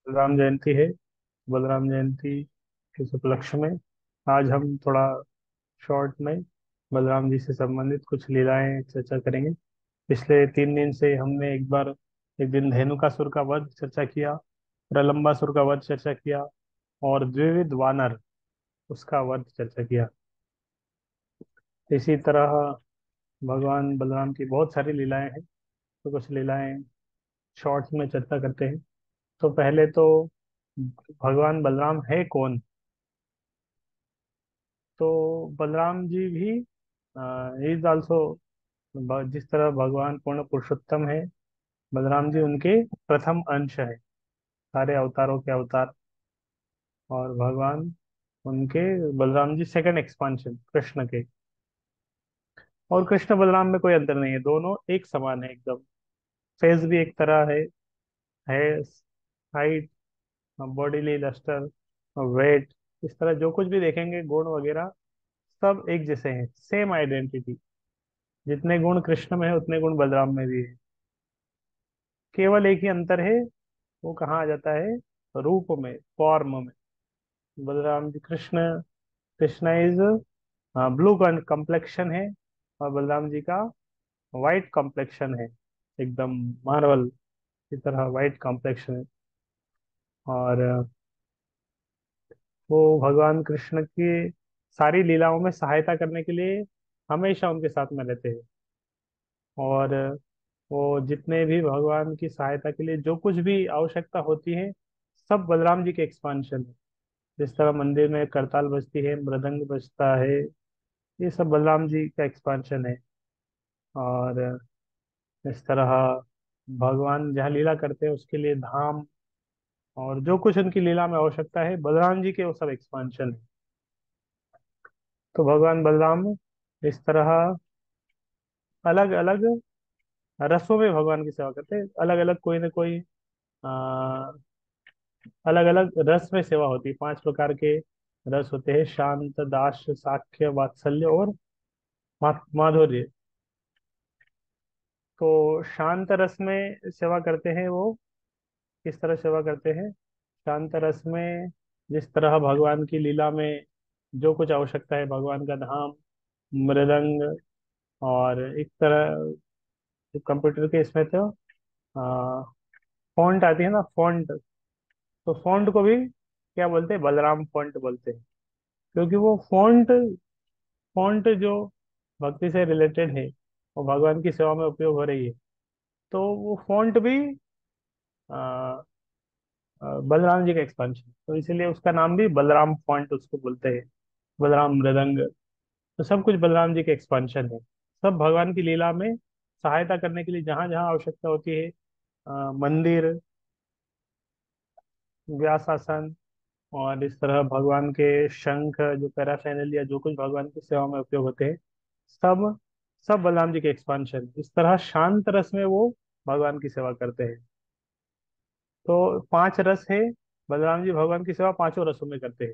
बलराम जयंती है। बलराम जयंती के उपलक्ष्य में आज हम थोड़ा शॉर्ट में बलराम जी से संबंधित कुछ लीलाएं चर्चा करेंगे। पिछले 3 दिन से हमने एक दिन धेनुकासुर का वध चर्चा किया, प्रलंबासुर का वध चर्चा किया और द्विविध वानर उसका वध चर्चा किया। इसी तरह भगवान बलराम की बहुत सारी लीलाएं हैं, तो कुछ लीलाएं शॉर्ट्स में चर्चा करते हैं। तो पहले तो भगवान बलराम है कौन। तो बलराम जी भी इज आल्सो, जिस तरह भगवान पूर्ण पुरुषोत्तम है, बलराम जी उनके प्रथम अंश है, सारे अवतारों के अवतार। और भगवान उनके बलराम जी सेकंड एक्सपांशन कृष्ण के। और कृष्ण बलराम में कोई अंतर नहीं है, दोनों एक समान है एकदम। फेस भी एक तरह है हाइट, बॉडीली लस्टर, वेट, इस तरह जो कुछ भी देखेंगे गुण वगैरह सब एक जैसे हैं, सेम आइडेंटिटी। जितने गुण कृष्ण में है उतने गुण बलराम में भी है। केवल एक ही अंतर है, वो कहाँ आ जाता है, रूप में, फॉर्म में। Balram ji Krishna Krishna is blue complexion है, और बलराम जी का वाइट कम्प्लेक्शन है, एकदम मार्वल की तरह वाइट कम्प्लेक्शन है। और वो भगवान कृष्ण की सारी लीलाओं में सहायता करने के लिए हमेशा उनके साथ में रहते हैं। और वो जितने भी भगवान की सहायता के लिए जो कुछ भी आवश्यकता होती है, सब बलराम जी के एक्सपांशन है। जिस तरह मंदिर में करताल बजती है, मृदंग बजता है, ये सब बलराम जी का एक्सपांशन है। और इस तरह भगवान जहाँ लीला करते हैं उसके लिए धाम और जो कुछ उनकी लीला में आवश्यकता है, बलराम जी के वो सब एक्सपांशन है। तो भगवान बलराम इस तरह अलग अलग रसों में भगवान की सेवा करते हैं। अलग अलग कोई ना कोई अलग अलग रस में सेवा होती है। 5 प्रकार के रस होते हैं, शांत, दास्य, साख्य, वात्सल्य और माधुर्य। तो शांत रस में सेवा करते हैं वो किस तरह सेवा करते हैं। शांत रस में जिस तरह भगवान की लीला में जो कुछ आवश्यकता है, भगवान का धाम, मृदंग, और एक तरह कंप्यूटर के इसमें तो फॉन्ट आती है ना, फॉन्ट। तो फॉन्ट को भी क्या बोलते हैं, बलराम फॉन्ट बोलते हैं। क्योंकि वो फॉन्ट फॉन्ट जो भक्ति से रिलेटेड है और भगवान की सेवा में उपयोग हो रही है, तो वो फॉन्ट भी आ, बलराम जी का एक्सपांशन, तो इसीलिए उसका नाम भी बलराम फॉन्ट उसको बोलते हैं। बलराम मृदंग, तो सब कुछ बलराम जी के एक्सपांशन है। सब भगवान की लीला में सहायता करने के लिए जहाँ जहाँ आवश्यकता होती है, मंदिर, व्यासासन, और इस तरह भगवान के शंख, जो पैराफेरनालिया, जो कुछ भगवान की सेवा में उपयोग होते हैं, सब सब बलराम जी के एक्सपांशन। इस तरह शांत रस में वो भगवान की सेवा करते हैं। तो 5 रस है, बलराम जी भगवान की सेवा पांचों रसों में करते हैं।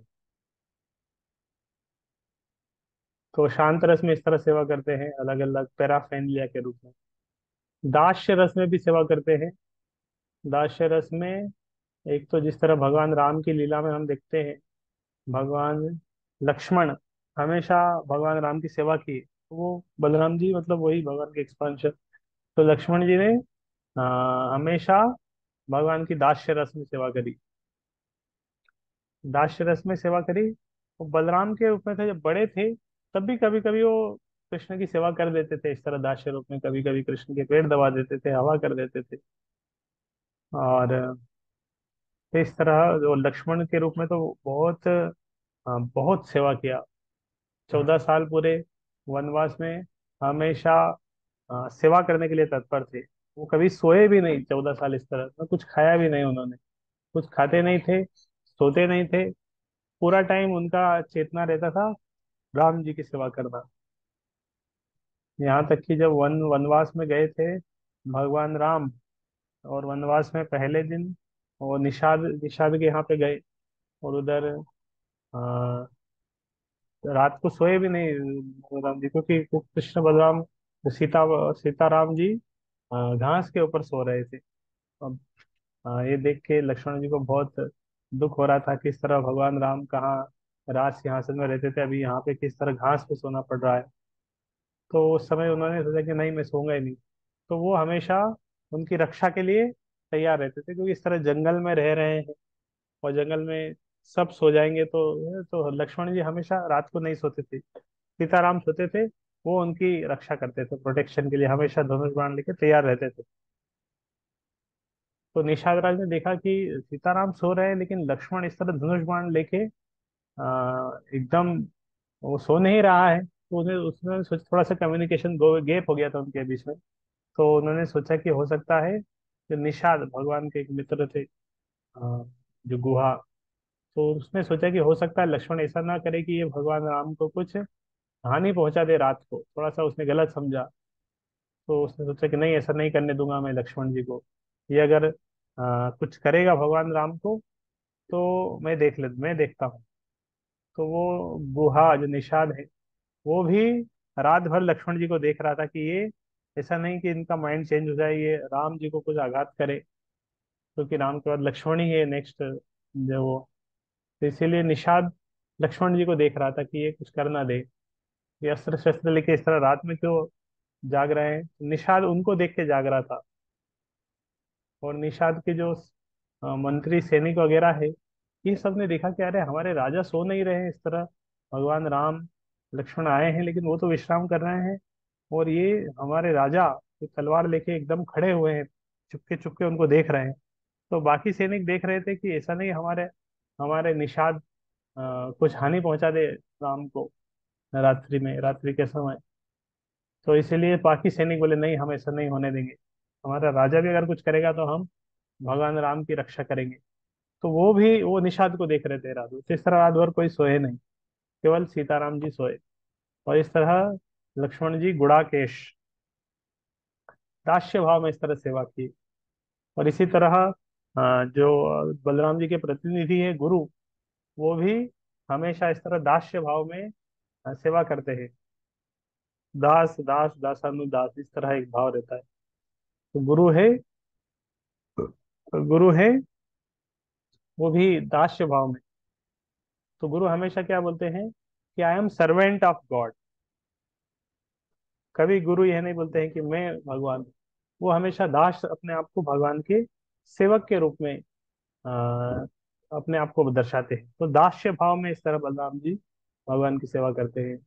तो शांत रस में इस तरह सेवा करते हैं अलग अलग पैराफेरनालिया के रूप में। दास्य रस में भी सेवा करते हैं। दास्य रस में एक तो जिस तरह भगवान राम की लीला में हम देखते हैं, भगवान लक्ष्मण हमेशा भगवान राम की सेवा की, वो बलराम जी मतलब वही भगवान के एक्सपांशन। तो लक्ष्मण जी ने हमेशा भगवान की दास्य रस में सेवा करी, दास्य रस में सेवा करी। वो बलराम के रूप में थे, जब बड़े थे तब भी कभी कभी वो कृष्ण की सेवा कर देते थे इस तरह दास्य रूप में। कभी कभी कृष्ण के पेड़ दबा देते थे, हवा कर देते थे। और इस तरह जो लक्ष्मण के रूप में तो बहुत सेवा किया। 14 साल पूरे वनवास में हमेशा सेवा करने के लिए तत्पर थे। वो कभी सोए भी नहीं 14 साल, इस तरह ना कुछ खाया भी नहीं उन्होंने, कुछ खाते नहीं थे, सोते नहीं थे। पूरा टाइम उनका चेतना रहता था राम जी की सेवा करना। यहाँ तक कि जब वनवास में गए थे भगवान राम, और वनवास में पहले दिन वो निषाद निषाद के यहाँ पे गए, और उधर आ, रात को सोए भी नहीं बलराम जी, क्योंकि कृष्ण बलराम सीताराम जी घास के ऊपर सो रहे थे। अब ये देख के लक्ष्मण जी को बहुत दुख हो रहा था, किस तरह भगवान राम कहाँ राज सिंहासन में रहते थे, अभी यहाँ पे किस तरह घास पे सोना पड़ रहा है। तो उस समय उन्होंने सोचा कि नहीं, मैं सोऊंगा ही नहीं। तो वो हमेशा उनकी रक्षा के लिए तैयार रहते थे, क्योंकि इस तरह जंगल में रह रहे हैं और जंगल में सब सो जाएंगे तो लक्ष्मण जी हमेशा रात को नहीं सोते थे, सीताराम सोते थे, वो उनकी रक्षा करते थे, प्रोटेक्शन के लिए हमेशा धनुष बाण लेके तैयार रहते थे। तो निषाद राज ने देखा कि सीताराम सो रहे हैं लेकिन लक्ष्मण इस तरह धनुष बाण लेके एकदम वो सो नहीं रहा है, तो उन्हें उसने सोचा, थोड़ा सा कम्युनिकेशन गैप हो गया था उनके बीच में। तो उन्होंने सोचा कि हो सकता है कि निषाद भगवान के एक मित्र थे, जो गुहा, तो उसने सोचा कि हो सकता है लक्ष्मण ऐसा ना करे कि ये भगवान राम को कुछ हानि पहुंचा दे रात को, थोड़ा सा उसने गलत समझा। तो उसने सोचा कि नहीं, ऐसा नहीं करने दूंगा मैं लक्ष्मण जी को, ये अगर कुछ करेगा भगवान राम को तो मैं देखता हूँ। तो वो गुहा जो निषाद है, वो भी रात भर लक्ष्मण जी को देख रहा था कि ये ऐसा नहीं कि इनका माइंड चेंज हो जाए, ये राम जी को कुछ आघात करे, क्योंकि राम के बाद लक्ष्मण ही है नेक्स्ट जो वो। तो इसीलिए निषाद लक्ष्मण जी को देख रहा था कि ये कुछ कर ना दे, ये अस्त्र शस्त्र लेके इस तरह रात में क्यों जाग रहे हैं। निषाद उनको देख के जाग रहा था। और निषाद के जो मंत्री सैनिक वगैरह है, ये सब ने देखा कि अरे हमारे राजा सो नहीं रहे हैं इस तरह, भगवान राम लक्ष्मण आए हैं लेकिन वो तो विश्राम कर रहे हैं, और ये हमारे राजा ये तलवार लेके एकदम खड़े हुए हैं, चुपके चुपके उनको देख रहे हैं। तो बाकी सैनिक देख रहे थे कि ऐसा नहीं हमारे हमारे निषाद कुछ हानि पहुंचा दे राम को रात्रि के समय। तो इसीलिए बाकी सैनिक बोले नहीं, हम ऐसा नहीं होने देंगे, हमारा राजा भी अगर कुछ करेगा तो हम भगवान राम की रक्षा करेंगे। तो वो निषाद को देख रहे थे रात भर। तो इस तरह रात भर कोई सोए नहीं, केवल सीताराम जी सोए। और इस तरह लक्ष्मण जी गुड़ाकेश दास्य भाव में इस तरह सेवा की। और इसी तरह जो बलराम जी के प्रतिनिधि है गुरु, वो भी हमेशा इस तरह दास्य भाव में सेवा करते हैं। दास दास दासानुदास इस तरह एक भाव रहता है। तो गुरु है वो भी दास्य भाव में। तो गुरु हमेशा क्या बोलते हैं कि I am servant of God. कभी गुरु यह नहीं बोलते हैं कि मैं भगवान हूँ। वो हमेशा दास अपने आप को भगवान के सेवक के रूप में आ, अपने आप को दर्शाते हैं। तो दास्य भाव में इस तरह बलराम जी भगवान की सेवा करते हैं।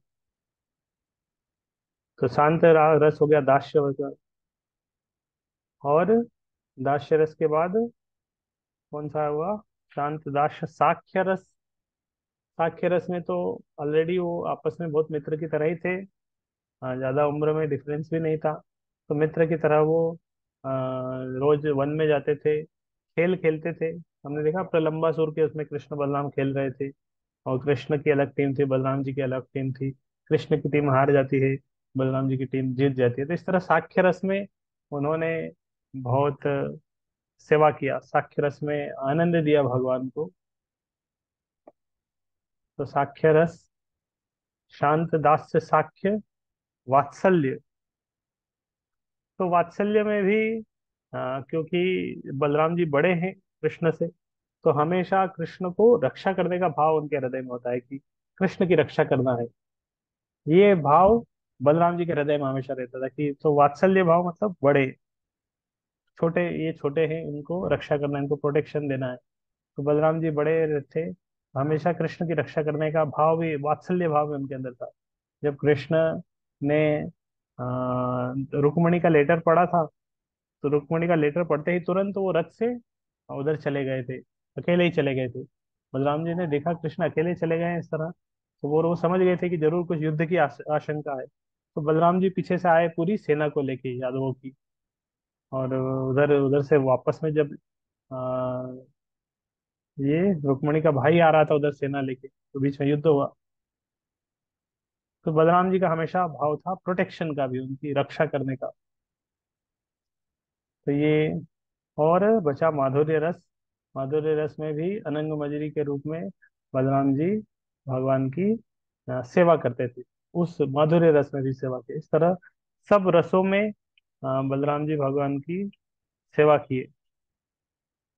तो शांत रस हो गया दास्य रस। और दास्य रस के बाद कौन सा हुआ? शांत दास्य साख्य रस। साख्य रस में तो ऑलरेडी वो आपस में बहुत मित्र की तरह ही थे, ज्यादा उम्र में डिफरेंस भी नहीं था। तो मित्र की तरह वो रोज वन में जाते थे, खेल खेलते थे। हमने देखा प्रलंबासुर के उसमें कृष्ण बलराम खेल रहे थे, और कृष्ण की अलग टीम थी, बलराम जी की अलग टीम थी। कृष्ण की टीम हार जाती है, बलराम जी की टीम जीत जाती है। तो इस तरह साख्य रस में उन्होंने बहुत सेवा किया, साख्य रस में आनंद दिया भगवान को। तो साख्य रस, शांत दास्य साख्य, वात्सल्य। तो वात्सल्य में भी क्योंकि बलराम जी बड़े हैं कृष्ण से, तो हमेशा कृष्ण को रक्षा करने का भाव उनके हृदय में होता है कि कृष्ण की रक्षा करना है। ये भाव बलराम जी के हृदय में हमेशा रहता था कि, तो वात्सल्य भाव मतलब बड़े, छोटे ये छोटे हैं, इनको रक्षा करना, इनको प्रोटेक्शन देना है। तो बलराम जी बड़े थे, हमेशा कृष्ण की रक्षा करने का भाव भी वात्सल्य भाव में उनके अंदर था। जब कृष्ण ने रुक्मिणी का लेटर पढ़ा था, तो रुक्मिणी का लेटर पढ़ते ही तुरंत वो रथ से उधर चले गए थे, अकेले ही चले गए थे। बलराम जी ने देखा कृष्ण अकेले चले गए हैं इस तरह, तो वो समझ गए थे कि जरूर कुछ युद्ध की आशंका है। तो बलराम जी पीछे से आए पूरी सेना को लेके यादवों की। और उधर उधर से वापस में जब आ, ये रुक्मिणी का भाई आ रहा था उधर सेना लेके, तो बीच में युद्ध हुआ। तो बलराम जी का हमेशा भाव था प्रोटेक्शन का भी, उनकी रक्षा करने का। तो ये, और बचा माधुर्य रस। माधुर्य रस में भी अनंग मजरी के रूप में बलराम जी भगवान की सेवा करते थे। उस माधुर्य रस में भी सेवा की। इस तरह सब रसों में बलराम जी भगवान की सेवा किए।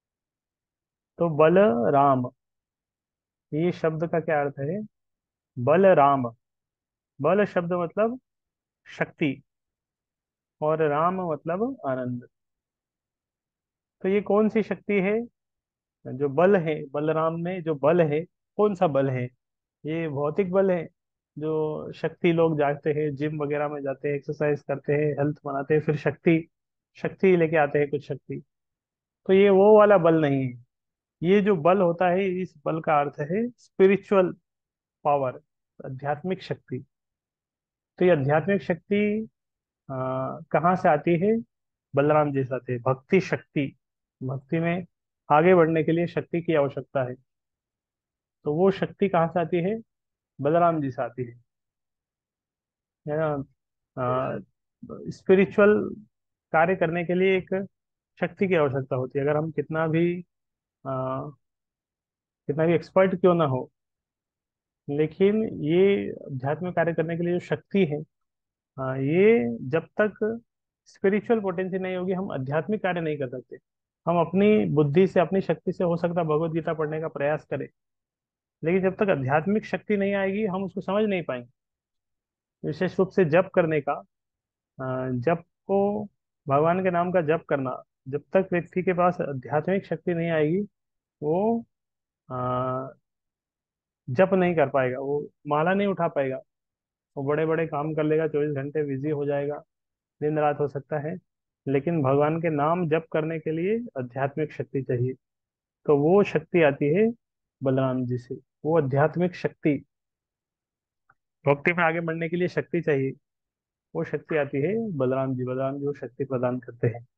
तो बल राम, ये शब्द का क्या अर्थ है? बल राम। बल शब्द मतलब शक्ति, और राम मतलब आनंद। तो ये कौन सी शक्ति है? जो बल है, बलराम में जो बल है, कौन सा बल है? ये भौतिक बल है, जो शक्ति लोग जाते हैं, जिम वगैरह में जाते हैं, एक्सरसाइज करते हैं, हेल्थ बनाते हैं, फिर शक्ति, शक्ति लेके आते हैं कुछ शक्ति। तो ये वो वाला बल नहीं है। ये जो बल होता है, इस बल का अर्थ है स्पिरिचुअल पावर, आध्यात्मिक शक्ति। तो ये आध्यात्मिक शक्ति कहाँ से आती है? बलराम जी से आती है, भक्ति शक्ति। भक्ति में आगे बढ़ने के लिए शक्ति की आवश्यकता है। तो वो शक्ति कहाँ से आती है? बलराम जी से आती है ना। स्पिरिचुअल कार्य करने के लिए एक शक्ति की आवश्यकता होती है। अगर हम कितना भी एक्सपर्ट क्यों ना हो, लेकिन ये अध्यात्म कार्य करने के लिए जो शक्ति है, ये जब तक स्पिरिचुअल पोटेंसी नहीं होगी, हम आध्यात्मिक कार्य नहीं कर सकते। हम अपनी बुद्धि से, अपनी शक्ति से हो सकता है भगवत गीता पढ़ने का प्रयास करें, लेकिन जब तक आध्यात्मिक शक्ति नहीं आएगी, हम उसको समझ नहीं पाएंगे। विशेष रूप से जप करने का, जप को, भगवान के नाम का जप करना, जब तक व्यक्ति के पास आध्यात्मिक शक्ति नहीं आएगी, वो आ, जप नहीं कर पाएगा, वो माला नहीं उठा पाएगा। वो बड़े बड़े काम कर लेगा, 24 घंटे बिजी हो जाएगा, दिन रात हो सकता है, लेकिन भगवान के नाम जप करने के लिए आध्यात्मिक शक्ति चाहिए। तो वो शक्ति आती है बलराम जी से। वो आध्यात्मिक शक्ति, भक्ति में आगे बढ़ने के लिए शक्ति चाहिए, वो शक्ति आती है बलराम जी। बलराम जी वो शक्ति प्रदान करते हैं।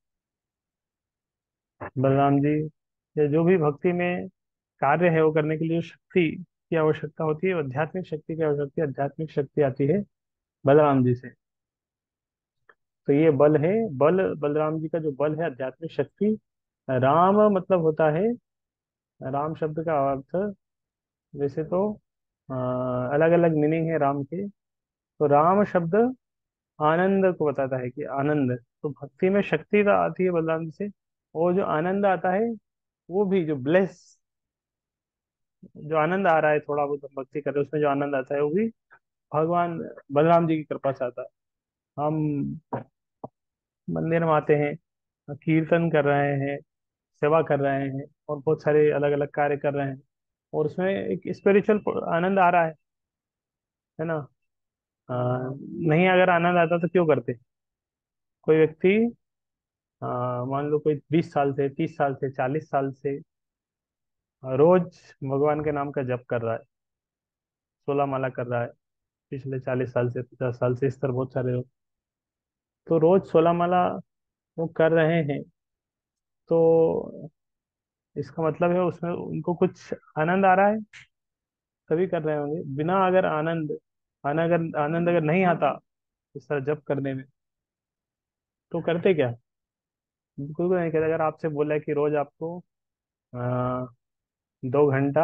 बलराम जी, या जो भी भक्ति में कार्य है वो करने के लिए शक्ति की आवश्यकता होती है, आध्यात्मिक शक्ति की आवश्यकता, आध्यात्मिक शक्ति आती है बलराम जी से। तो ये बल है, बल बलराम जी का जो बल है, आध्यात्मिक शक्ति। राम मतलब होता है, राम शब्द का अर्थ वैसे तो अलग अलग मीनिंग है राम के। तो राम शब्द आनंद को बताता है, कि आनंद। तो भक्ति में शक्ति तो आती है बलराम जी से, और जो आनंद आता है, वो भी जो ब्लेस, जो आनंद आ रहा है थोड़ा बहुत हम भक्ति कर रहे हैं, उसमें जो आनंद आता है, वो भी भगवान बलराम जी की कृपा से आता है। हम मंदिर में आते हैं, कीर्तन कर रहे हैं, सेवा कर रहे हैं, और बहुत सारे अलग अलग कार्य कर रहे हैं, और उसमें एक स्पिरिचुअल आनंद आ रहा है ना। नहीं, अगर आनंद आता तो क्यों करते? कोई व्यक्ति, मान लो कोई 20 साल से, 30 साल से, 40 साल से रोज भगवान के नाम का जप कर रहा है, 16 माला कर रहा है, पिछले 40 साल से, 50 साल से, इस तरह बहुत सारे लोग। तो रोज 16 माला वो कर रहे हैं, तो इसका मतलब है उसमें उनको कुछ आनंद आ रहा है, तभी कर रहे होंगे। बिना अगर आनंद अगर नहीं आता इस तरह जप करने में, तो करते क्या? बिल्कुल नहीं करते। अगर आपसे बोला है कि रोज आपको आ, 2 घंटा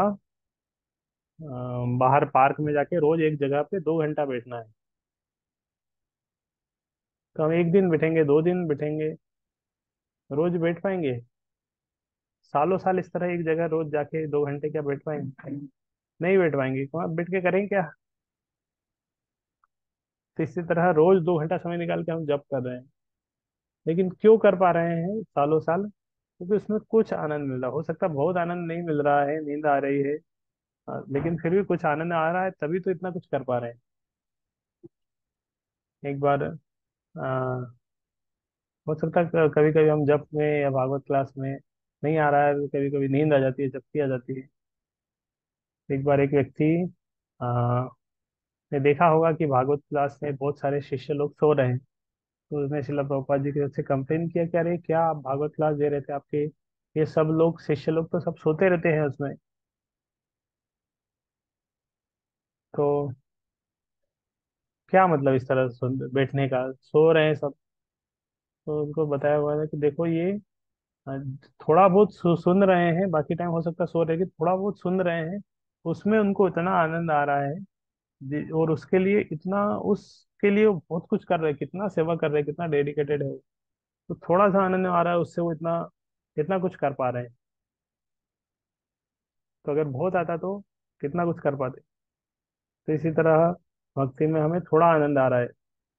बाहर पार्क में जाके रोज एक जगह पे 2 घंटा बैठना है, तो हम एक दिन बैठेंगे, 2 दिन बैठेंगे, रोज बैठ पाएंगे? सालों साल इस तरह एक जगह रोज जाके 2 घंटे क्या बैठ पाएंगे? नहीं बैठ पाएंगे। वहां बैठ के करेंगे क्या? तो इसी तरह रोज 2 घंटा समय निकाल के हम जप कर रहे हैं, लेकिन क्यों कर पा रहे हैं सालों साल? क्योंकि उसमें कुछ आनंद मिल रहा, हो सकता है बहुत आनंद नहीं मिल रहा है, नींद आ रही है, लेकिन फिर भी कुछ आनंद आ रहा है, तभी तो इतना कुछ कर पा रहे हैं। एक बार हो सकता है कभी कभी हम जप में या भागवत क्लास में नहीं आ रहा है, तो कभी कभी नींद आ जाती है, जबकि आ जाती है। एक बार एक व्यक्ति आ, ने देखा होगा कि भागवत क्लास में बहुत सारे शिष्य लोग सो रहे हैं, तो उसने शिला प्रभुपाद जी की तरफ से कंप्लेन किया कि अरे क्या आप भागवत क्लास दे रहे थे, आपके ये सब लोग, शिष्य लोग तो सब सोते रहते हैं उसमें। तो क्या मतलब इस तरह बैठने का, सो रहे हैं सब। तो उनको बताया हुआ है कि देखो ये अ, थोड़ा बहुत सुन रहे हैं, बाकी टाइम हो सकता है सो रहे, कि थोड़ा बहुत सुन रहे हैं, उसमें उनको इतना आनंद आ रहा है और उसके लिए इतना, उसके लिए वो बहुत कुछ कर रहे हैं, कितना सेवा कर रहे हैं, कितना डेडिकेटेड है वो। तो थोड़ा सा आनंद आ रहा है उससे, वो इतना इतना कुछ कर पा रहे हैं। तो अगर बहुत आता तो कितना कुछ कर पाते। तो इसी तरह भक्ति में हमें थोड़ा आनंद आ रहा है,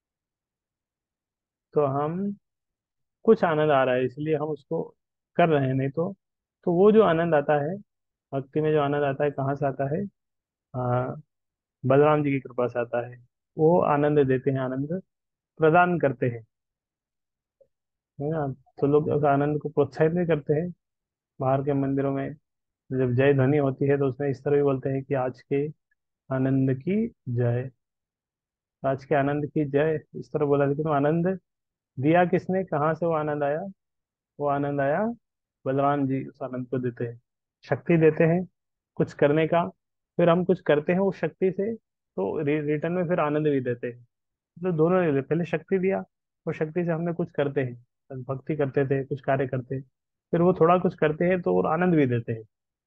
तो हम कुछ आनंद आ रहा है इसलिए हम उसको कर रहे हैं, नहीं तो वो जो आनंद आता है, भक्ति में जो आनंद आता है कहाँ से आता है? आ, बलराम जी की कृपा से आता है। वो आनंद देते हैं, आनंद प्रदान करते हैं, है ना। तो लोग उस आनंद को प्रोत्साहित भी करते हैं। बाहर के मंदिरों में जब जय ध्वनि होती है तो उसमें इस तरह भी बोलते हैं कि आज के आनंद की जय, आज के आनंद की जय, इस तरह बोला। लेकिन वो आनंद दिया किसने, कहाँ से वो आनंद आया? वो आनंद आया, बलराम जी उस आनंद को देते हैं, शक्ति देते हैं कुछ करने का। फिर हम कुछ करते हैं उस शक्ति से, तो रिटर्न में फिर आनंद भी देते हैं। तो दोनों ले ले, पहले शक्ति दिया, और शक्ति से हमने कुछ करते हैं, भक्ति करते थे, कुछ कार्य करते हैं, फिर वो थोड़ा कुछ करते हैं तो और आनंद भी देते हैं।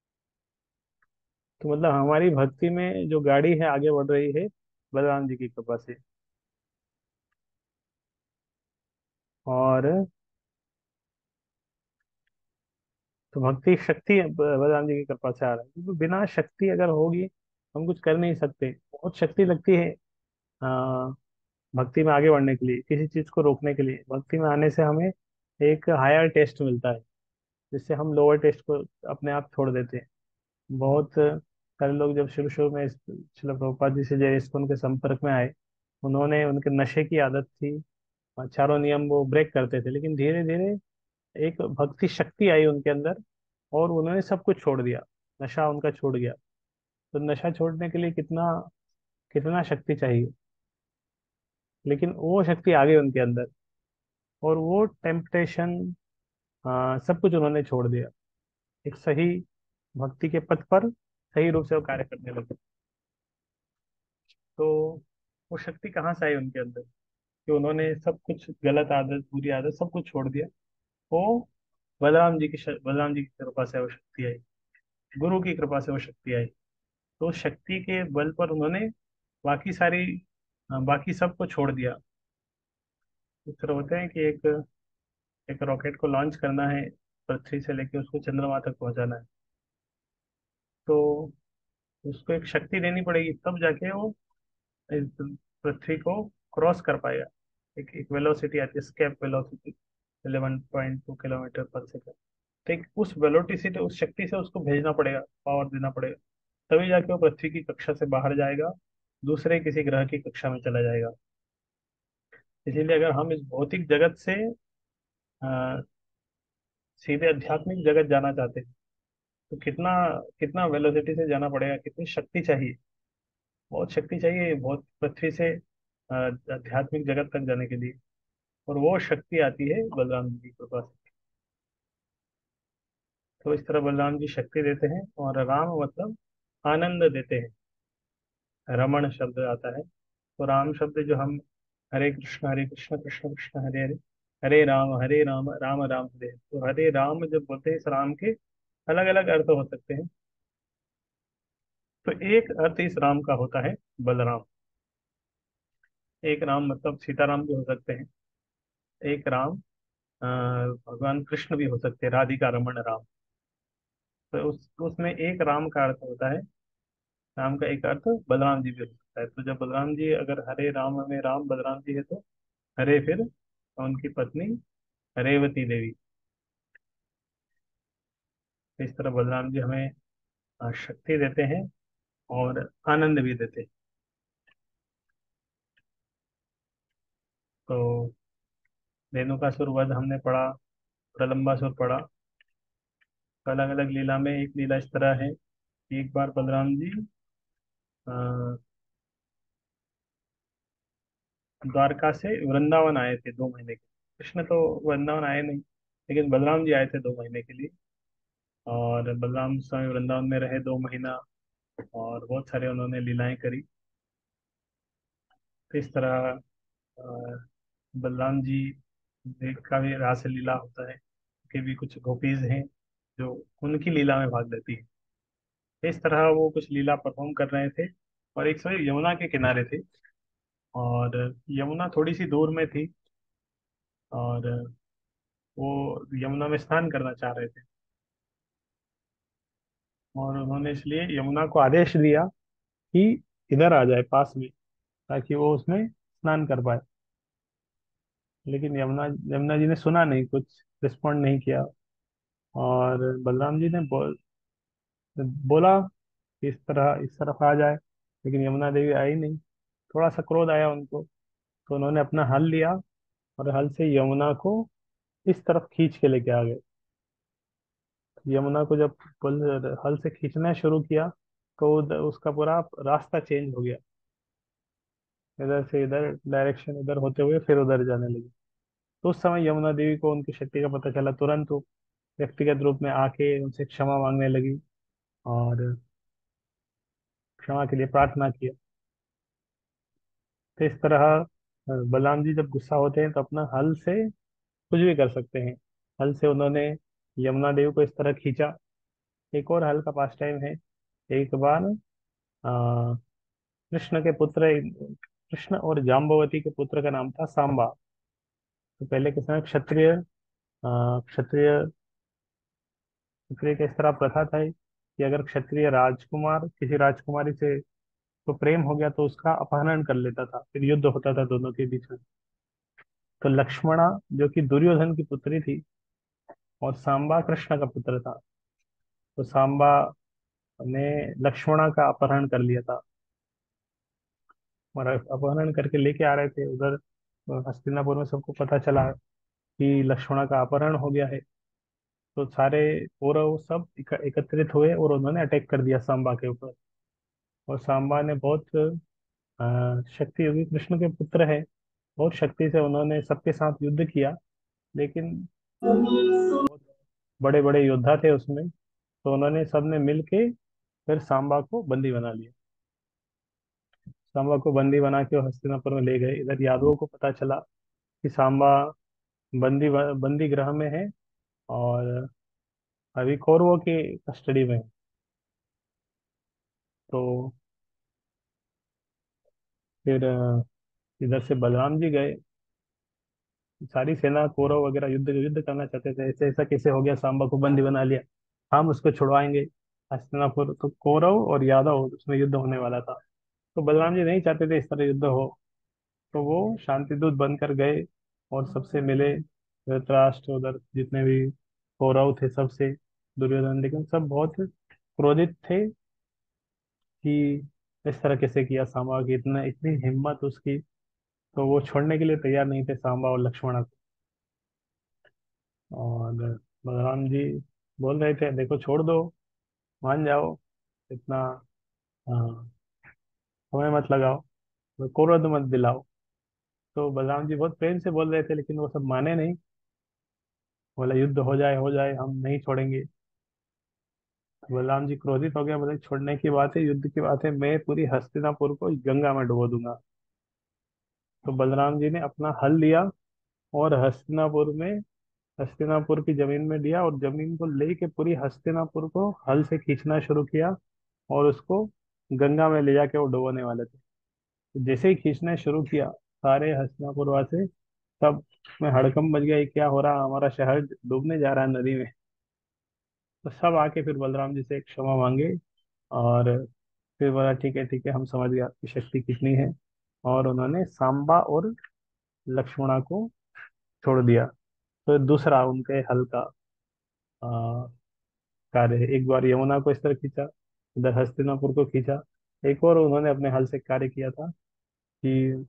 तो मतलब हमारी भक्ति में जो गाड़ी है आगे बढ़ रही है बलराम जी की कृपा से। और तो भक्ति शक्ति बलराम जी की कृपा से आ रहा है, क्योंकि बिना शक्ति अगर होगी हम कुछ कर नहीं सकते। बहुत शक्ति लगती है आ, भक्ति में आगे बढ़ने के लिए, किसी चीज को रोकने के लिए। भक्ति में आने से हमें एक हायर टेस्ट मिलता है, जिससे हम लोअर टेस्ट को अपने आप छोड़ देते हैं। बहुत सारे लोग जब शुरू शुरू में श्रील प्रभुपाद जी से जय इस्कॉन के संपर्क में आए, उन्होंने, उनके नशे की आदत थी, और चारों नियम वो ब्रेक करते थे, लेकिन धीरे धीरे एक भक्ति शक्ति आई उनके अंदर, और उन्होंने सब कुछ छोड़ दिया, नशा उनका छूट गया। तो नशा छोड़ने के लिए कितना कितना शक्ति चाहिए, लेकिन वो शक्ति आ गई उनके अंदर, और वो टेम्पटेशन, सब कुछ उन्होंने छोड़ दिया। एक सही भक्ति के पथ पर सही रूप से वो कार्य करने लगे। तो वो शक्ति कहाँ से आई उनके अंदर, कि उन्होंने सब कुछ, गलत आदत, बुरी आदत, सब कुछ छोड़ दिया। वो बलराम जी की कृपा से वो शक्ति आई, गुरु की कृपा से वो शक्ति आई। तो उस शक्ति के बल पर उन्होंने बाकी सारी, बाकी सबको छोड़ दिया। इस तरह होते हैं कि एक एक रॉकेट को लॉन्च करना है, पृथ्वी से लेके उसको चंद्रमा तक पहुंचाना है, तो उसको एक शक्ति देनी पड़ेगी, तब जाके वो इस पृथ्वी को क्रॉस कर पाएगा। एक वेलोसिटी आती है, escape velocity, 11.2 kilometre per second. तो एक उस वेलोसिटी से, उस शक्ति से उसको भेजना पड़ेगा, पावर देना पड़ेगा, तभी जाके वो पृथ्वी की कक्षा से बाहर जाएगा, दूसरे किसी ग्रह की कक्षा में चला जाएगा। इसीलिए अगर हम इस भौतिक जगत से अ, सीधे आध्यात्मिक जगत जाना चाहते हैं, तो कितना कितना वेलोसिटी से जाना पड़ेगा, कितनी शक्ति चाहिए। बहुत शक्ति चाहिए, बहुत, पृथ्वी से आध्यात्मिक जगत तक जाने के लिए। और वो शक्ति आती है बलराम जी की कृपा से। तो इस तरह बलराम जी शक्ति देते हैं, और राम मतलब आनंद देते हैं। रमण शब्द आता है, तो राम शब्द जो हम, हरे कृष्ण कृष्ण कृष्ण हरे हरे, हरे राम राम राम हरे, तो हरे राम जब बोलते हैं, इस राम के अलग अलग अर्थ हो सकते हैं। तो एक अर्थ इस राम का होता है बलराम। एक राम मतलब सीताराम भी हो सकते हैं, एक राम भगवान कृष्ण भी हो सकते हैं, राधिका रमन राम। तो उसमें एक राम का अर्थ होता है, राम का एक अर्थ बलराम जी भी हो सकता है। तो जब बलराम जी, अगर हरे राम में राम बलराम जी है, तो हरे फिर उनकी पत्नी रेवती देवी। इस तरह बलराम जी हमें शक्ति देते हैं और आनंद भी देते हैं। तो रेणुकासुर वध हमने पढ़ा, प्रलंबासुर पढ़ा। अलग अलग लीला में एक लीला इस तरह है कि एक बार बलराम जी अ, द्वारका से वृंदावन आए थे 2 महीने के। कृष्ण तो वृंदावन आए नहीं, लेकिन बलराम जी आए थे 2 महीने के लिए। और बलराम स्वामी वृंदावन में रहे 2 महीना, और बहुत सारे उन्होंने लीलाएं करी। तो इस तरह बलराम जी का भी रास लीला होता है, कि भी कुछ गोपीज हैं जो उनकी लीला में भाग लेती है। इस तरह वो कुछ लीला परफॉर्म कर रहे थे, और एक समय यमुना के किनारे थे, और यमुना थोड़ी सी दूर में थी, और वो यमुना में स्नान करना चाह रहे थे। और उन्होंने इसलिए यमुना को आदेश दिया कि इधर आ जाए पास में, ताकि वो उसमें स्नान कर पाए। लेकिन यमुना यमुना जी ने सुना नहीं, कुछ रिस्पॉन्ड नहीं किया। और बलराम जी ने बोला कि इस तरफ आ जाए, लेकिन यमुना देवी आई नहीं। थोड़ा सा क्रोध आया उनको, तो उन्होंने अपना हल लिया और हल से यमुना को इस तरफ खींच के लेके आ गए। यमुना को जब हल से खींचना शुरू किया, तो उसका पूरा रास्ता चेंज हो गया। इधर से इधर डायरेक्शन इधर होते हुए फिर उधर जाने लगी। तो उस समय यमुना देवी को उनकी शक्ति का पता चला, तुरंत वो व्यक्तिगत रूप में आके उनसे क्षमा मांगने लगी और क्षमा के लिए प्रार्थना किया। तो इस तरह बलराम जी जब गुस्सा होते हैं तो अपना हल से कुछ भी कर सकते हैं। हल से उन्होंने यमुना देवी को इस तरह खींचा। एक और हल का पास टाइम है। एक बार कृष्ण के पुत्र, कृष्ण और जाम्बवती के पुत्र का नाम था सांबा। तो पहले के समय क्षत्रिय क्षत्रिय का इस तरह प्रथा था कि अगर क्षत्रिय राजकुमार किसी राजकुमारी से तो प्रेम हो गया तो उसका अपहरण कर लेता था, फिर युद्ध होता था दोनों के बीच में। तो लक्ष्मणा जो कि दुर्योधन की पुत्री थी, और सांबा कृष्ण का पुत्र था। तो सांबा ने लक्ष्मणा का अपहरण कर लिया था, और अपहरण करके लेके आ रहे थे उधर। हस्तिनापुर में सबको पता चला कि लक्ष्मणा का अपहरण हो गया है। तो सारे कौरव सब एकत्रित हुए और उन्होंने अटैक कर दिया सांबा के ऊपर। और सांबा ने बहुत शक्ति योगी कृष्ण के पुत्र है, बहुत शक्ति से उन्होंने सबके साथ युद्ध किया। लेकिन बहुत बड़े बड़े योद्धा थे उसमें, तो उन्होंने सबने मिल के फिर सांबा को बंदी बना लिया। सांबा को बंदी बना के वो हस्तिनापुर में ले गए। इधर यादवों को पता चला कि सांबा बंदी गृह में है और अभी कौरवों की कस्टडी में है। तो फिर इधर से बलराम जी गए। सारी सेना कौरव वगैरह युद्ध युद्ध करना चाहते थे, ऐसे ऐसा कैसे हो गया, सांबा को बंदी बना लिया, हम उसको छुड़वाएंगे। हस्तिनापुर तो कौरव और यादव उसमें युद्ध होने वाला था। तो बलराम जी नहीं चाहते थे इस तरह युद्ध हो। तो वो शांति दूत बनकर गए और सबसे मिले, धृतराष्ट्र उधर जितने भी कौरव थे सबसे, दुर्योधन, लेकिन सब बहुत क्रोधित थे कि इस तरह कैसे किया सांबा की, इतना इतनी हिम्मत उसकी। तो वो छोड़ने के लिए तैयार नहीं थे सांबा और लक्ष्मणा को। और बलराम जी बोल रहे थे देखो छोड़ दो, मान जाओ, इतना हाँ, समय मत लगाओ, क्रोध मत दिलाओ। तो बलराम जी बहुत प्रेम से बोल रहे थे, लेकिन वो सब माने नहीं। बोला युद्ध हो जाए, हम नहीं छोड़ेंगे। तो बलराम जी क्रोधित हो गया, बोले छोड़ने की बात है, युद्ध की बात है, मैं पूरी हस्तिनापुर को गंगा में डुबो दूंगा। तो बलराम जी ने अपना हल लिया और हस्तिनापुर की जमीन में दिया, और जमीन को लेके पूरी हस्तिनापुर को हल से खींचना शुरू किया, और उसको गंगा में ले जाके वो डुबोने वाले थे। तो जैसे ही खींचना शुरू किया, सारे हस्तिनापुर वासी सब में हड़कंप मच गया, ये क्या हो रहा, हमारा शहर डूबने जा रहा है नदी में। तो सब आके फिर बलराम जी से क्षमा मांगे, और फिर बोला ठीक है, हम समझ गए आपकी शक्ति कितनी है। और उन्होंने सांबा और लक्ष्मणा को छोड़ दिया। तो दूसरा उनके हल का आ, कार्य है। एक बार यमुना को इस तरह खींचा, इधर हस्तिनापुर को खींचा। एक और उन्होंने अपने हल से कार्य किया था कि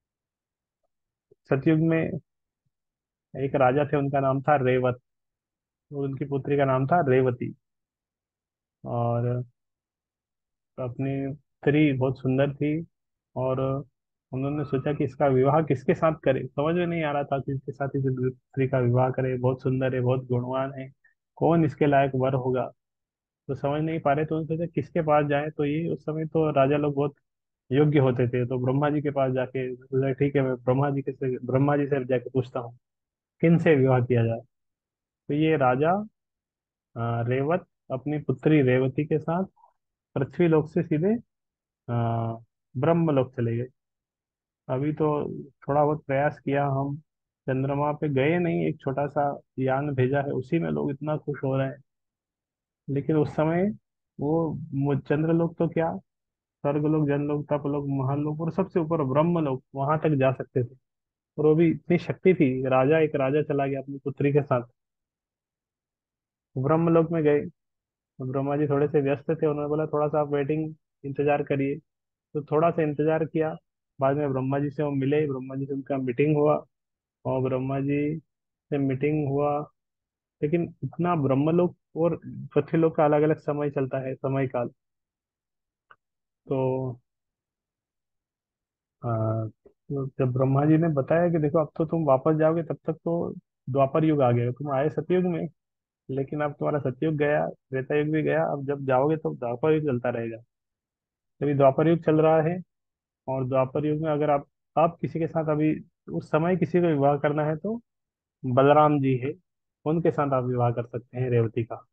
सतयुग में एक राजा थे, उनका नाम था रेवत, और उनकी पुत्री का नाम था रेवती। और अपनी स्त्री बहुत सुंदर थी, और उन्होंने सोचा कि इसका विवाह किसके साथ करें, समझ में नहीं आ रहा था कि इसके साथ इस स्त्री का विवाह करे, बहुत सुंदर है, बहुत गुणवान है, कौन इसके लायक वर होगा। तो समझ नहीं पा रहे, तो उन्होंने सोचा किसके पास जाए। तो ये उस समय तो राजा लोग बहुत योग्य होते थे, तो ब्रह्मा जी के पास जाके बोला, ठीक है, मैं ब्रह्मा जी से जाके पूछता हूँ किन से विवाह किया जाए। तो ये राजा रेवत अपनी पुत्री रेवती के साथ पृथ्वी लोक से सीधे आ, ब्रह्म लोक चले गए। अभी तो थोड़ा बहुत प्रयास किया हम, चंद्रमा पे गए नहीं, एक छोटा सा यान भेजा है, उसी में लोग इतना खुश हो रहे हैं। लेकिन उस समय वो चंद्रलोक तो क्या, स्वर्गलोक, जनलोक, तपलोक, महलोक और सबसे ऊपर ब्रह्मलोक, वहां तक जा सकते थे। और वो भी इतनी शक्ति थी, राजा, एक राजा चला गया अपनी पुत्री के साथ, ब्रह्मलोक में गए। तो ब्रह्मा जी थोड़े से व्यस्त थे, उन्होंने बोला थोड़ा सा आप वेटिंग, इंतजार करिए। तो थोड़ा सा इंतजार किया। बाद में ब्रह्मा जी से वो मिले, ब्रह्मा जी से उनका मीटिंग हुआ। और ब्रह्मा जी से मीटिंग हुआ, लेकिन इतना ब्रह्मलोक और पृथ्वीलोक का अलग अलग समय चलता है, समय काल। तो तो जब ब्रह्मा जी ने बताया कि देखो अब तो तुम वापस जाओगे, तब तक तो द्वापर युग आ गया, तुम आए सतयुग में, लेकिन अब तुम्हारा सतयुग गया, त्रेता युग भी गया, अब जब जाओगे तो द्वापर युग चलता रहेगा। अभी द्वापर युग चल रहा है। और द्वापर युग में अगर आप किसी के साथ अभी उस समय किसी को विवाह करना है तो बलराम जी है, उनके साथ आप विवाह कर सकते हैं, रेवती का।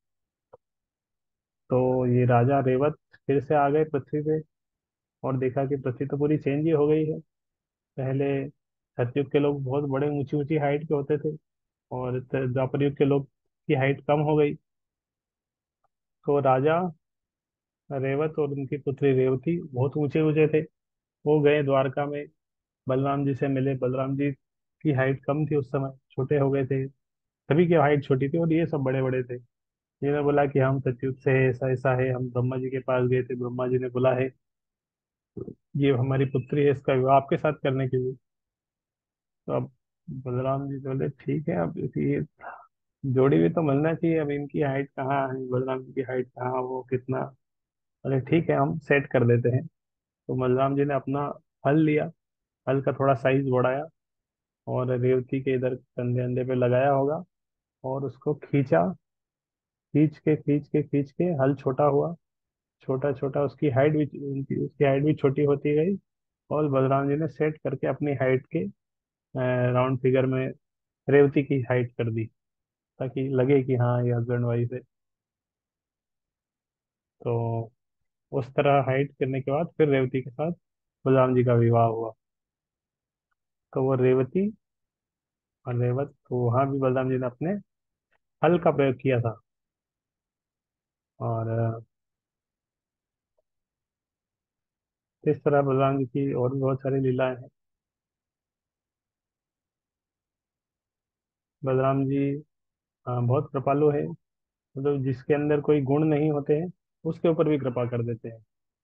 तो ये राजा रेवत फिर से आ गए पृथ्वी पे, और देखा कि पृथ्वी तो पूरी चेंज ही हो गई है। पहले सतयुग के लोग बहुत बड़े, ऊंची ऊंची हाइट के होते थे, और द्वापर युग के लोग की हाइट कम हो गई। तो राजा रेवत और उनकी पुत्री रेवती बहुत ऊंचे ऊंचे थे। वो गए द्वारका में, बलराम जी से मिले। बलराम जी की हाइट कम थी उस समय, छोटे हो गए थे, सभी की हाइट छोटी थी, और ये सब बड़े बड़े थे। जिन्होंने बोला कि हम सतयुग से है, ऐसा ऐसा है, हम ब्रह्मा जी के पास गए थे, ब्रह्मा जी ने बोला है ये हमारी पुत्री है, इसका विवाह आपके साथ करने के लिए। तो अब बलराम जी बोले ठीक है, अब ये जोड़ी भी तो मिलना चाहिए, अब इनकी हाइट कहाँ है, बलराम जी की हाइट कहाँ, वो कितना। बोले ठीक है, हम सेट कर देते हैं। तो बलराम जी ने अपना हल लिया, हल का थोड़ा साइज बढ़ाया, और रेवती के इधर कंधे अंधे पे लगाया होगा, और उसको खींचा, खींच के हल छोटा हुआ, छोटा छोटा, उसकी हाइट भी, उसकी हाइट भी छोटी होती गई। और बलराम जी ने सेट करके अपनी हाइट के राउंड फिगर में रेवती की हाइट कर दी, ताकि लगे कि हाँ ये हस्बैंड वाइफ है। तो उस तरह हाइट करने के बाद फिर रेवती के साथ बलराम जी का विवाह हुआ। तो वो रेवती और रेवत, तो वहाँ भी बलराम जी ने अपने हल का प्रयोग किया था। और इस तरह बलराम जी की और भी बहुत सारी लीलाएं हैं। बलराम जी बहुत कृपालु है, मतलब जिसके अंदर कोई गुण नहीं होते हैं उसके ऊपर भी कृपा कर देते हैं।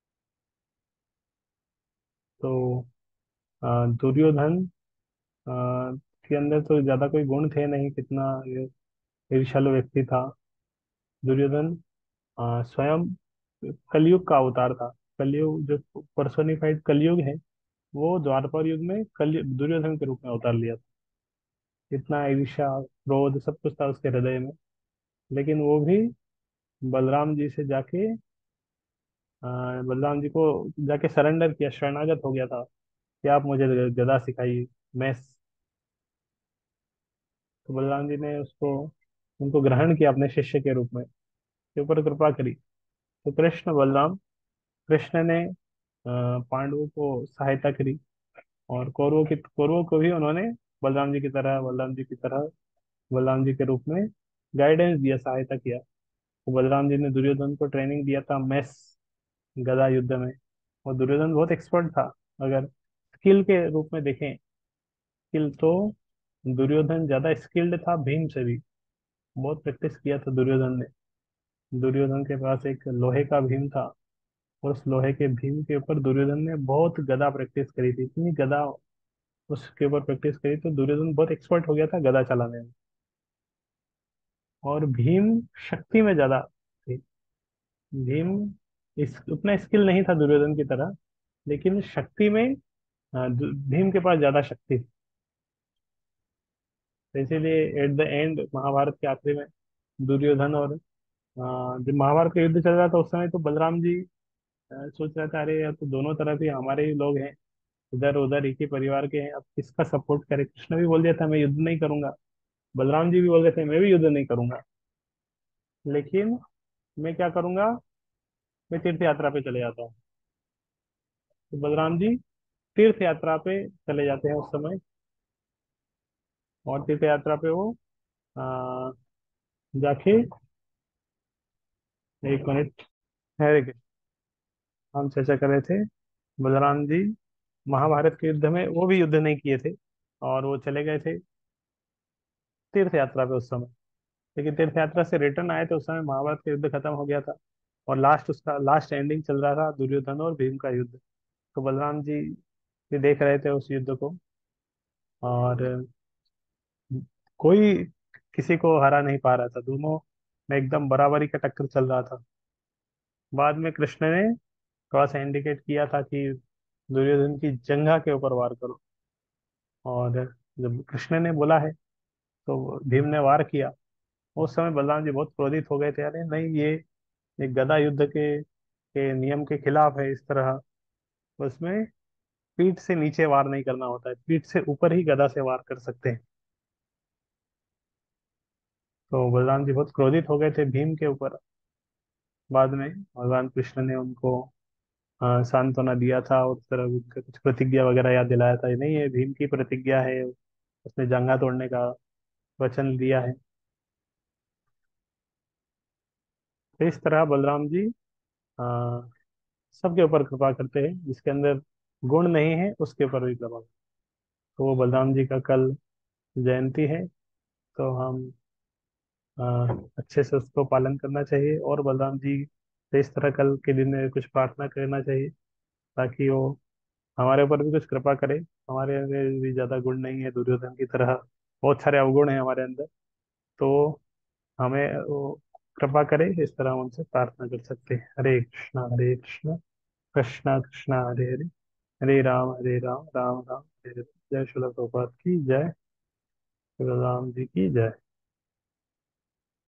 तो दुर्योधन अ, के अंदर तो ज्यादा कोई गुण थे नहीं, कितना ये ईर्ष्यालु व्यक्ति था दुर्योधन। स्वयं कलयुग का अवतार था। कलयुग जो पर्सोनिफाइड कलयुग है, वो द्वापर युग में कल दुर्योधन के रूप में अवतार लिया था। इतना ईर्ष्या, क्रोध, सब कुछ था उसके हृदय में। लेकिन वो भी बलराम जी से जाके अ, बलराम जी को जाके सरेंडर किया, शरणागत हो गया था कि आप मुझे गदा सिखाइए, मैं। तो बलराम जी ने उसको, उनको ग्रहण किया अपने शिष्य के रूप में, के ऊपर कृपा करी। तो कृष्ण बलराम, कृष्ण ने पांडवों को सहायता करी, और कौरवों को भी उन्होंने बलराम जी की तरह, बलराम जी के रूप में गाइडेंस दिया, सहायता किया। तो बलराम जी ने दुर्योधन को ट्रेनिंग दिया था मैस, गदा युद्ध में। और दुर्योधन बहुत एक्सपर्ट था। अगर स्किल के रूप में देखें, स्किल तो दुर्योधन ज्यादा स्किल्ड था भीम से भी, बहुत प्रैक्टिस किया था दुर्योधन ने। दुर्योधन के पास एक लोहे का भीम था, और उस लोहे के भीम के ऊपर दुर्योधन ने बहुत गदा प्रैक्टिस करी थी, इतनी गदा उसके ऊपर प्रैक्टिस करी, तो दुर्योधन बहुत एक्सपर्ट हो गया था गदा चलाने में। और भीम शक्ति में ज्यादा थे। भीम इस उतना स्किल नहीं था दुर्योधन की तरह, लेकिन शक्ति में भीम के पास ज्यादा शक्ति थी। तो इसीलिए एट द एंड, महाभारत के आखिरी में, दुर्योधन और जब महाभारत का युद्ध चल रहा था उस समय, तो बलराम जी सोच रहा था अरे यार, तो दोनों तरफ ही हमारे ही लोग हैं, इधर उधर एक ही परिवार के हैं, अब किसका सपोर्ट करे। कृष्ण भी बोल दिया था मैं युद्ध नहीं करूंगा, बलराम जी भी बोल रहे थे मैं भी युद्ध नहीं करूंगा, लेकिन मैं क्या करूंगा, मैं तीर्थ यात्रा पे चले जाता हूँ। तो बलराम जी तीर्थ यात्रा पे चले जाते हैं उस समय। और तीर्थ यात्रा पे वो आ, जाके, एक मिनट, हरे कृष्ण। हम चर्चा कर रहे थे बलराम जी महाभारत के युद्ध में वो भी युद्ध नहीं किए थे, और वो चले गए थे तीर्थ यात्रा पे उस समय। लेकिन तीर्थ यात्रा से रिटर्न आए थे उस समय महाभारत का युद्ध खत्म हो गया था, और उसका लास्ट एंडिंग चल रहा था दुर्योधन और भीम का युद्ध। तो बलराम जी भी देख रहे थे उस युद्ध को, और कोई किसी को हरा नहीं पा रहा था, दोनों में एकदम बराबरी का टक्कर चल रहा था। बाद में कृष्ण ने थोड़ा सा इंडिकेट किया था कि दुर्योधन की जंघा के ऊपर वार करो, और जब कृष्ण ने बोला है तो भीम ने वार किया। उस समय बलराम जी बहुत क्रोधित हो गए थे, अरे नहीं, ये एक गदा युद्ध के नियम के खिलाफ है इस तरह। उसमें पीठ से नीचे वार नहीं करना होता है, पीठ से ऊपर ही गदा से वार कर सकते हैं। तो बलराम जी बहुत क्रोधित हो गए थे भीम के ऊपर। बाद में भगवान कृष्ण ने उनको सांत्वना दिया था, और उस तरह उनका कुछ प्रतिज्ञा वगैरह याद दिलाया था, नहीं ये भीम की प्रतिज्ञा है, उसने जंगा तोड़ने का वचन दिया है। तो इस तरह बलराम जी आ, सबके ऊपर कृपा करते हैं, जिसके अंदर गुण नहीं है उसके ऊपर भी कृपा। तो वो बलराम जी का कल जयंती है, तो हम आ, अच्छे से उसको पालन करना चाहिए, और बलराम जी से इस तरह कल के दिन में कुछ प्रार्थना करना चाहिए, ताकि वो हमारे ऊपर भी कुछ कृपा करे। हमारे अंदर भी ज्यादा गुण नहीं है दुर्योधन की तरह, बहुत सारे अवगुण हैं हमारे अंदर। तो हमें वो कृपा करे, इस तरह हम उनसे प्रार्थना कर सकते हैं। हरे कृष्णा कृष्णा कृष्णा हरे हरे, हरे राम राम राम हरे हरे। जय श्री प्रभुपाद की जय, श्री राम जी की जय।